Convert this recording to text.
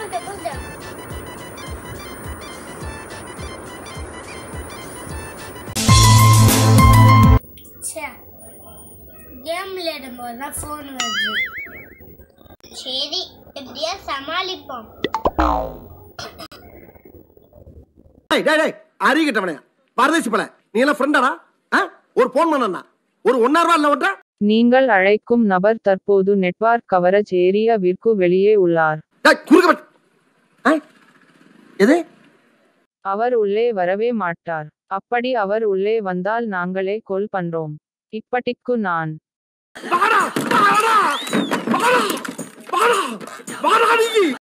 Game விளையாடும்போது தான் phone வருது. சரி, எப்படியா சமாளிப்போம். அறிகிட்டவனே பரதேசி பல, நீ எல்லாம் ஃப்ரெண்டாடா? ஒரு போன் பண்ணா ஒரு 1 ரூபா இல்ல ஓட்ட. நீங்கள் அழைக்கும் நபர் தற்போது நெட்வொர்க் கவரேஜ் ஏரியாவிற்கு வெளியே உள்ளார். எது? அவர் உள்ளே வரவே மாட்டார். அப்படி அவர் உள்ளே வந்தால் நாங்களே கால் பண்றோம். இப்படிக்கு நான்